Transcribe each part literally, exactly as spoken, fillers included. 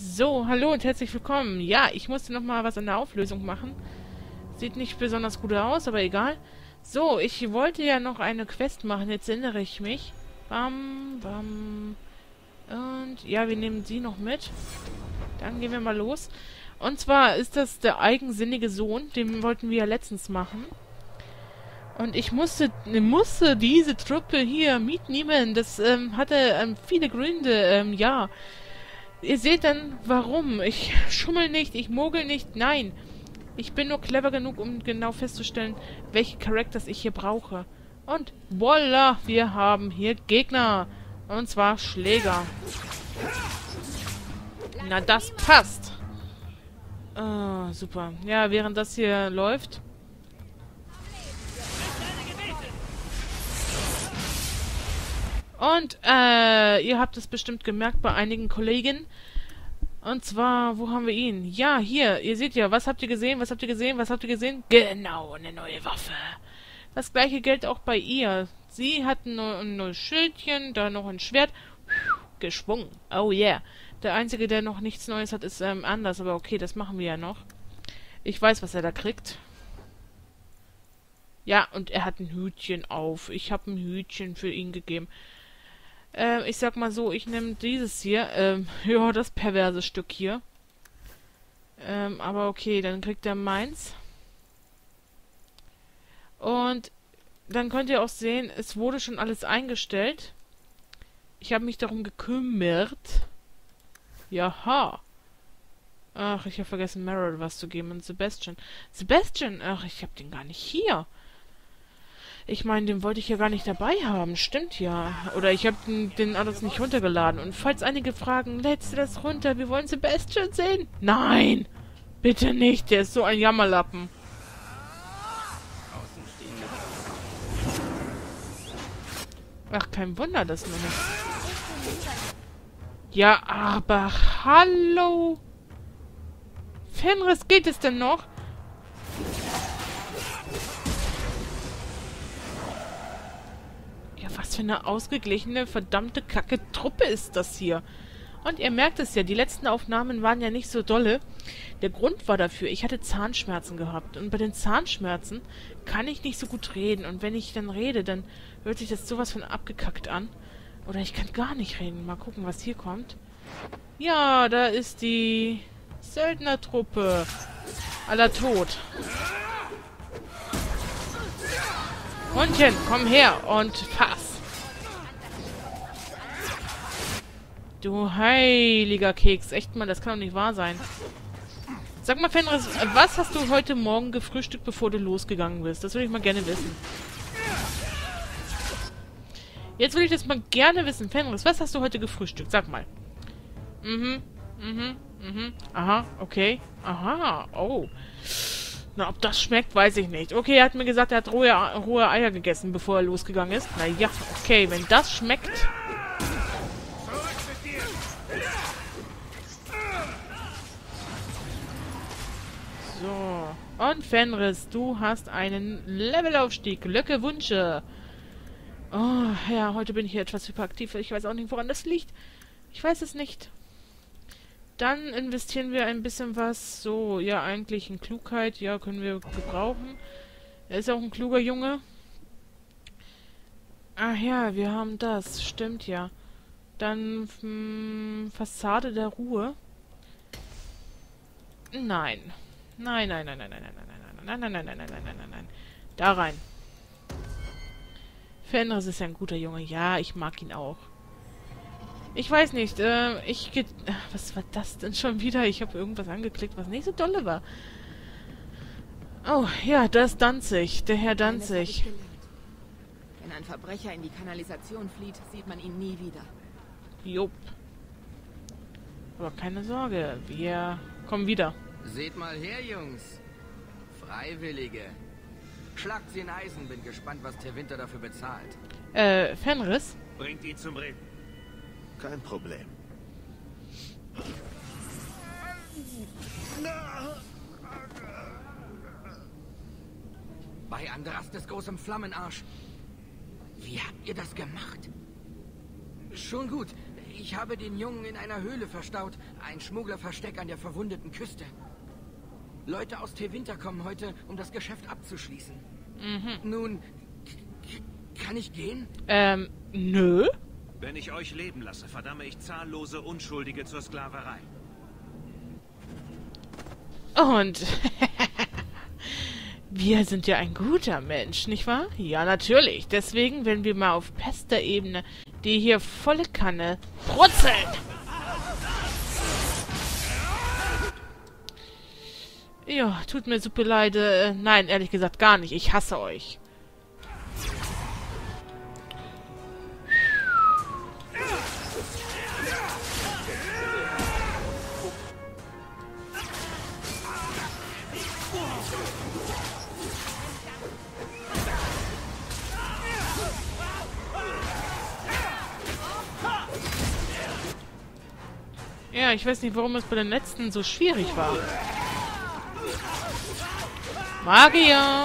So, hallo und herzlich willkommen. Ja, ich musste noch mal was an der Auflösung machen. Sieht nicht besonders gut aus, aber egal. So, ich wollte ja noch eine Quest machen, jetzt erinnere ich mich. Bam, bam. Und ja, wir nehmen sie noch mit. Dann gehen wir mal los. Und zwar ist das der eigensinnige Sohn, den wollten wir ja letztens machen. Und ich musste, musste diese Truppe hier mitnehmen. Das ähm, hatte ähm, viele Gründe, ähm, ja. Ihr seht dann, warum. Ich schummel nicht, ich mogel nicht, nein. Ich bin nur clever genug, um genau festzustellen, welche Charakters ich hier brauche. Und voila, wir haben hier Gegner. Und zwar Schläger. Na, das passt. Ah, super. Ja, während das hier läuft... Und, äh, ihr habt es bestimmt gemerkt bei einigen Kollegen. Und zwar, wo haben wir ihn? Ja, hier, ihr seht ja, was habt ihr gesehen, was habt ihr gesehen, was habt ihr gesehen? Genau, eine neue Waffe. Das gleiche gilt auch bei ihr. Sie hat ein, ein neues Schildchen, da noch ein Schwert. Geschwungen. Oh yeah. Der Einzige, der noch nichts Neues hat, ist ähm, anders, aber okay, das machen wir ja noch. Ich weiß, was er da kriegt. Ja, und er hat ein Hütchen auf. Ich habe ein Hütchen für ihn gegeben. Äh, ich sag mal so, ich nehme dieses hier. Ähm, ja, das perverse Stück hier. Ähm, aber okay, dann kriegt er meins. Und dann könnt ihr auch sehen, es wurde schon alles eingestellt. Ich habe mich darum gekümmert. Jaha. Ach, ich habe vergessen, Meryl was zu geben und Sebastian. Sebastian? Ach, ich habe den gar nicht hier. Ich meine, den wollte ich ja gar nicht dabei haben. Stimmt ja. Oder ich habe den, den alles nicht runtergeladen. Und falls einige fragen, lädst du das runter? Wir wollen Sebastian sehen. Nein! Bitte nicht. Der ist so ein Jammerlappen. Ach, kein Wunder, das nur nicht. Ja, aber hallo. Fenris, geht es denn noch? Was für eine ausgeglichene, verdammte Kacke-Truppe ist das hier. Und ihr merkt es ja, die letzten Aufnahmen waren ja nicht so dolle. Der Grund war dafür, ich hatte Zahnschmerzen gehabt. Und bei den Zahnschmerzen kann ich nicht so gut reden. Und wenn ich dann rede, dann hört sich das sowas von abgekackt an. Oder ich kann gar nicht reden. Mal gucken, was hier kommt. Ja, da ist die Söldnertruppe. Aller tot. Hundchen, komm her und fass. Du heiliger Keks. Echt mal, das kann doch nicht wahr sein. Sag mal, Fenris, was hast du heute Morgen gefrühstückt, bevor du losgegangen bist? Das würde ich mal gerne wissen. Jetzt will ich das mal gerne wissen. Fenris, was hast du heute gefrühstückt? Sag mal. Mhm, mhm, mhm. Aha, okay. Aha, oh. Na, ob das schmeckt, weiß ich nicht. Okay, er hat mir gesagt, er hat rohe, rohe Eier gegessen, bevor er losgegangen ist. Na ja, okay, wenn das schmeckt... So. Und Fenris, du hast einen Levelaufstieg. Glöcke Wünsche. Oh, ja, heute bin ich hier etwas hyperaktiv. Ich weiß auch nicht, woran das liegt. Ich weiß es nicht. Dann investieren wir ein bisschen was. So, ja, eigentlich in Klugheit. Ja, können wir gebrauchen. Er ist auch ein kluger Junge. Ach ja, wir haben das. Stimmt ja. Dann hm, Fassade der Ruhe. Nein. Nein, nein, nein, nein, nein, nein, nein, nein, nein, nein, nein, nein, nein, nein, nein, nein, nein. Da rein. Fenris ist ja ein guter Junge. Ja, ich mag ihn auch. Ich weiß nicht, äh, ich ge... Was war das denn schon wieder? Ich habe irgendwas angeklickt, was nicht so dolle war. Oh, ja, das ist Danzig, der Herr Danzig. Wenn ein Verbrecher in die Kanalisation flieht, sieht man ihn nie wieder. Jupp. Aber keine Sorge, wir kommen wieder. Seht mal her, Jungs. Freiwillige. Schlagt sie in Eisen, bin gespannt, was der Winter dafür bezahlt. Äh, Fenris? Bringt ihn zum Reden. Kein Problem. Bei Andrastes großem Flammenarsch. Wie habt ihr das gemacht? Schon gut. Ich habe den Jungen in einer Höhle verstaut. Ein Schmugglerversteck an der verwundeten Küste. Leute aus Tevinter kommen heute, um das Geschäft abzuschließen. Mhm. Nun, kann ich gehen? Ähm, nö. Wenn ich euch leben lasse, verdamme ich zahllose Unschuldige zur Sklaverei. Und wir sind ja ein guter Mensch, nicht wahr? Ja, natürlich. Deswegen werden wir mal auf bester Ebene die hier volle Kanne brutzeln. Ja, tut mir super leid. Äh, nein, ehrlich gesagt gar nicht. Ich hasse euch. Ja, ich weiß nicht, warum es bei den letzten so schwierig war. Magier!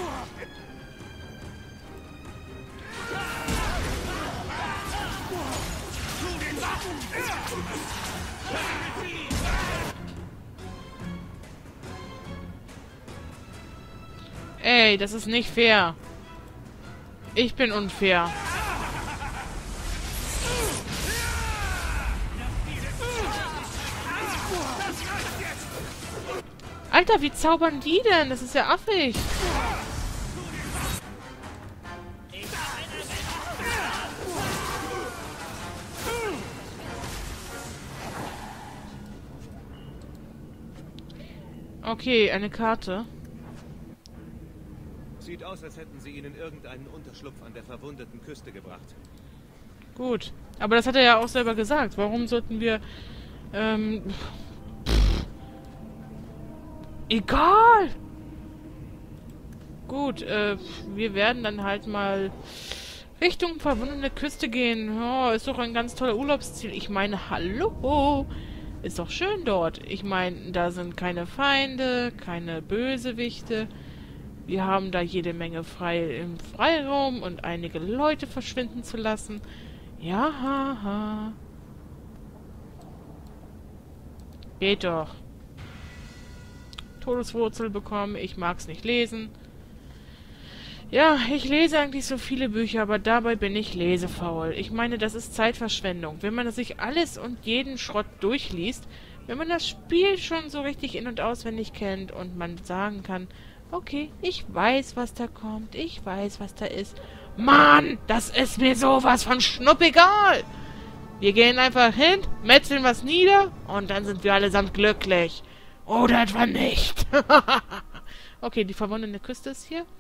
Ey, das ist nicht fair. Ich bin unfair. Alter, wie zaubern die denn? Das ist ja affig. Okay, eine Karte. Sieht aus, als hätten sie ihnen irgendeinen Unterschlupf an der verwundeten Küste gebracht. Gut. Aber das hat er ja auch selber gesagt. Warum sollten wir... Ähm... Egal! Gut, äh, wir werden dann halt mal Richtung verwundete Küste gehen. Oh, ist doch ein ganz toller Urlaubsziel. Ich meine, hallo! Ist doch schön dort. Ich meine, da sind keine Feinde, keine Bösewichte. Wir haben da jede Menge frei im Freiraum und einige Leute verschwinden zu lassen. Ja, haha. Geht doch. Todeswurzel bekommen. Ich mag's nicht lesen. Ja, ich lese eigentlich so viele Bücher, aber dabei bin ich lesefaul. Ich meine, das ist Zeitverschwendung. Wenn man sich alles und jeden Schrott durchliest, wenn man das Spiel schon so richtig in- und auswendig kennt und man sagen kann, okay, ich weiß, was da kommt, ich weiß, was da ist. Mann, das ist mir sowas von schnuppegal! Wir gehen einfach hin, metzeln was nieder und dann sind wir allesamt glücklich. Oder etwa nicht. Okay, die verwundete Küste ist hier.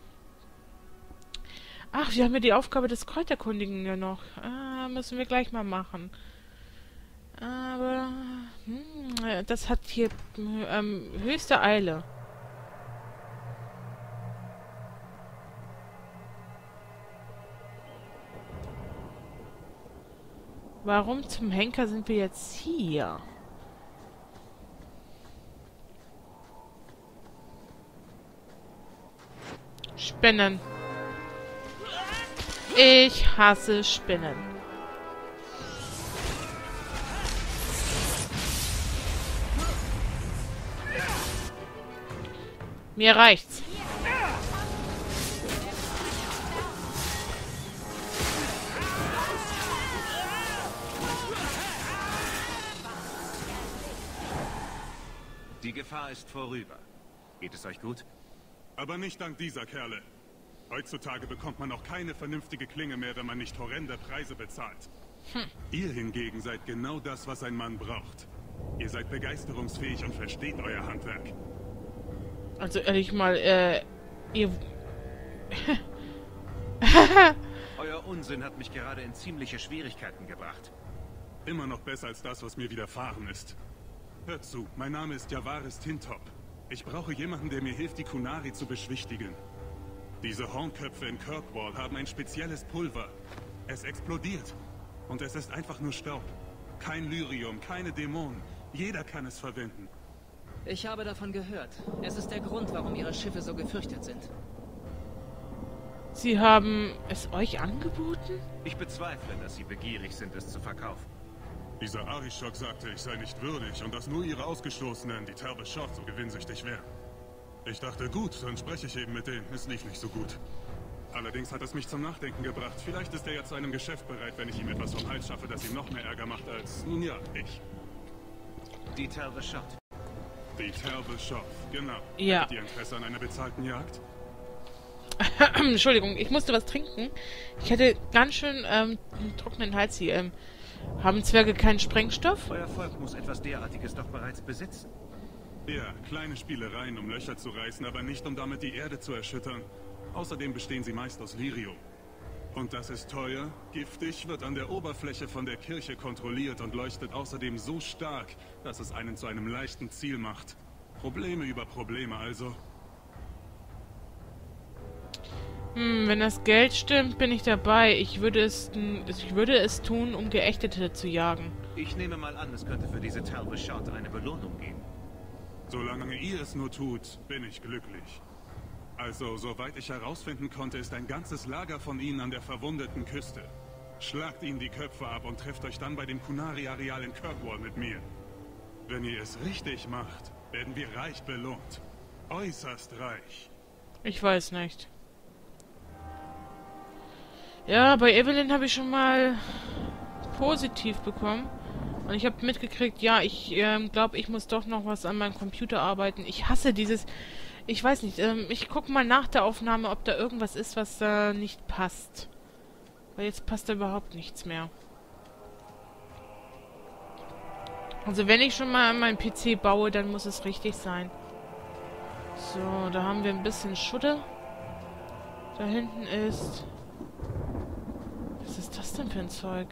Ach, wir haben ja die Aufgabe des Kräuterkundigen ja noch. Ah, müssen wir gleich mal machen. Aber hm, das hat hier ähm, höchste Eile. Warum zum Henker sind wir jetzt hier? Spinnen. Ich hasse Spinnen. Mir reicht's. Die Gefahr ist vorüber. Geht es euch gut? Aber nicht dank dieser Kerle. Heutzutage bekommt man auch keine vernünftige Klinge mehr, wenn man nicht horrende Preise bezahlt. Hm. Ihr hingegen seid genau das, was ein Mann braucht. Ihr seid begeisterungsfähig und versteht euer Handwerk. Also ehrlich mal, äh, ihr... Euer Unsinn hat mich gerade in ziemliche Schwierigkeiten gebracht. Immer noch besser als das, was mir widerfahren ist. Hört zu, mein Name ist Javaris Tintop. Ich brauche jemanden, der mir hilft, die Qunari zu beschwichtigen. Diese Hornköpfe in Kirkwall haben ein spezielles Pulver. Es explodiert. Und es ist einfach nur Staub. Kein Lyrium, keine Dämonen. Jeder kann es verwenden. Ich habe davon gehört. Es ist der Grund, warum ihre Schiffe so gefürchtet sind. Sie haben es euch angeboten? Ich bezweifle, dass sie begierig sind, es zu verkaufen. Dieser Arishok sagte, ich sei nicht würdig und dass nur ihre Ausgestoßenen, die Terbe Shot, so gewinnsüchtig wären. Ich dachte, gut, dann spreche ich eben mit denen. Es lief nicht so gut. Allerdings hat es mich zum Nachdenken gebracht. Vielleicht ist er ja zu einem Geschäft bereit, wenn ich ihm etwas vom Hals schaffe, das ihm noch mehr Ärger macht als, nun ja, ich. Die Terbe Shot. Die Terbe Shot, genau. Ja. Habt ihr Interesse an einer bezahlten Jagd? Entschuldigung, ich musste was trinken. Ich hatte ganz schön ähm, einen trockenen Hals hier. Ähm, haben Zwerge keinen Sprengstoff? Euer Volk muss etwas derartiges doch bereits besitzen. Ja, kleine Spielereien, um Löcher zu reißen, aber nicht, um damit die Erde zu erschüttern. Außerdem bestehen sie meist aus Lyrium. Und das ist teuer, giftig, wird an der Oberfläche von der Kirche kontrolliert und leuchtet außerdem so stark, dass es einen zu einem leichten Ziel macht. Probleme über Probleme also. Hm, wenn das Geld stimmt, bin ich dabei. Ich würde es, ich würde es tun, um Geächtete zu jagen. Ich nehme mal an, es könnte für diese Terbe Shot eine Belohnung geben. Solange ihr es nur tut, bin ich glücklich. Also, soweit ich herausfinden konnte, ist ein ganzes Lager von ihnen an der verwundeten Küste. Schlagt ihnen die Köpfe ab und trefft euch dann bei dem Kunari-Areal in Kirkwall mit mir. Wenn ihr es richtig macht, werden wir reich belohnt. Äußerst reich. Ich weiß nicht. Ja, bei Evelyn habe ich schon mal positiv bekommen. Und ich habe mitgekriegt, ja, ich ähm, glaube, ich muss doch noch was an meinem Computer arbeiten. Ich hasse dieses... Ich weiß nicht, ähm, ich gucke mal nach der Aufnahme, ob da irgendwas ist, was da äh, nicht passt. Weil jetzt passt da überhaupt nichts mehr. Also wenn ich schon mal an meinem P C baue, dann muss es richtig sein. So, da haben wir ein bisschen Schutte. Da hinten ist... Was ist das denn für ein Zeug?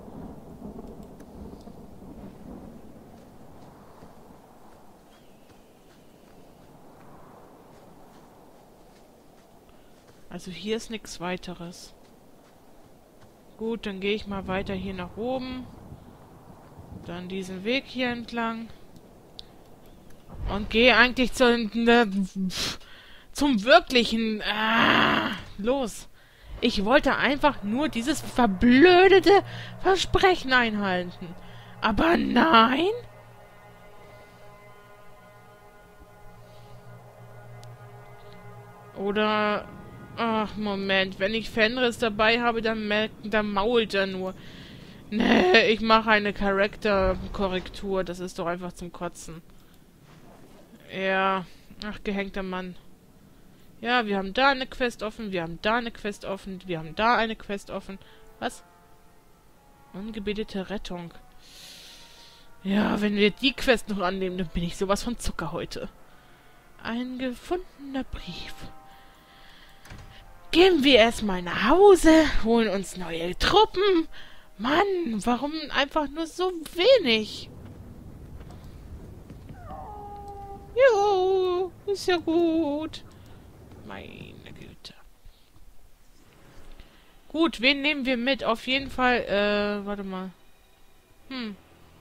Also hier ist nichts weiteres. Gut, dann gehe ich mal weiter hier nach oben. Dann diesen Weg hier entlang. Und gehe eigentlich zu, ne, zum wirklichen... Ah, los. Ich wollte einfach nur dieses verblödete Versprechen einhalten. Aber nein... Oder... Ach, Moment. Wenn ich Fenris dabei habe, dann, dann mault er nur. Nee, ich mache eine Charakterkorrektur. Das ist doch einfach zum Kotzen. Ja. Ach, gehängter Mann. Ja, wir haben da eine Quest offen. Wir haben da eine Quest offen. Wir haben da eine Quest offen. Was? Ungebetete Rettung. Ja, wenn wir die Quest noch annehmen, dann bin ich sowas von Zucker heute. Ein gefundener Brief. Gehen wir erstmal nach Hause, holen uns neue Truppen. Mann, warum einfach nur so wenig? Jo, ist ja gut. Meine Güte. Gut, wen nehmen wir mit? Auf jeden Fall, äh, warte mal. Hm.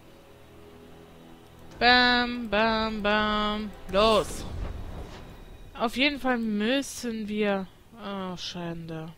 Bam, bam, bam. Los. Auf jeden Fall müssen wir... Oh, Schande.